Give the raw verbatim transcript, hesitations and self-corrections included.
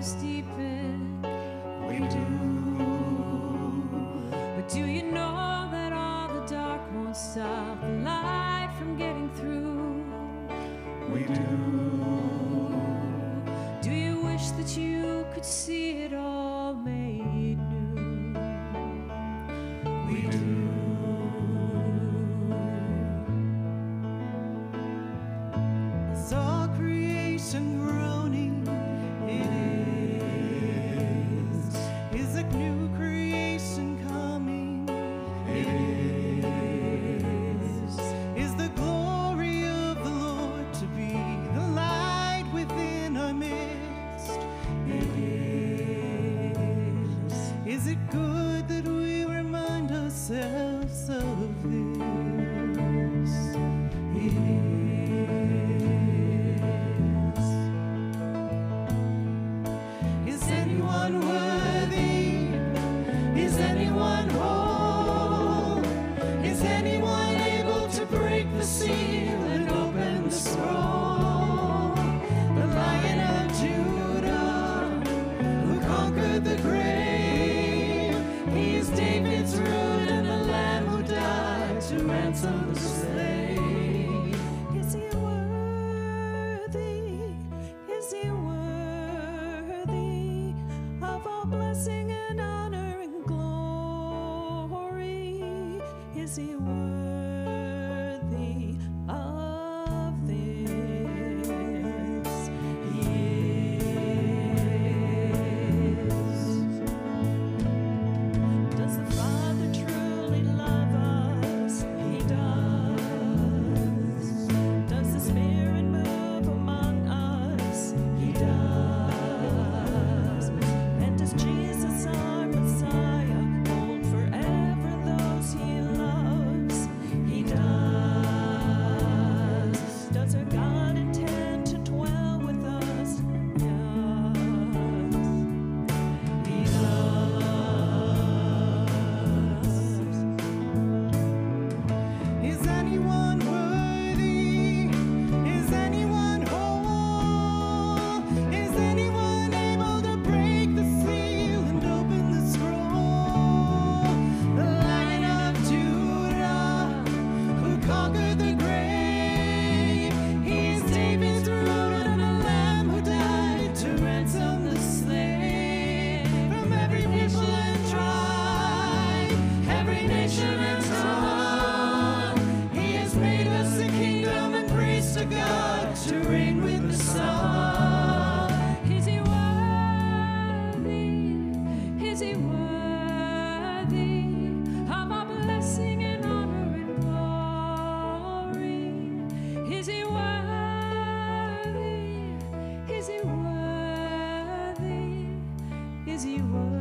waters deepen. We do. But do you know that all the dark won't stop the light from getting through? We do. Do you wish that you could see it all made new? We do. It's all creation groaning. It is. Is a new creation coming? It is. Is the glory of the Lord to be the light within our midst? It is. Is it good that we remind ourselves of this? It is. Is anyone worthy? Is anyone whole? Is anyone able to break the seal and open the scroll? The Lion of Judah, who conquered the grave, he is David's root and the Lamb who died to ransom the slave. Is he worthy? Is he worthy of all blessing and honor and glory? Is he worthy of this? He is. Does the Father truly love us? He does. Does the Spirit move among us? He does. And does Jesus, our Messiah, hold forever those he loves? He does. Does our God intend to dwell with us? Yes. He does. Is anyone worthy? Is anyone whole? Is anyone able to break the seal and open the scroll? The Lion of Judah, who conquered the grave, he is David's root and the Lamb who died to ransom the slave. From every people and tribe, every nation and tongue, he has made us a kingdom and priest to God to reign with the Son. Is he worthy? Is he worthy of our blessing and honor and glory? Is he worthy? Is he worthy? Is he worthy?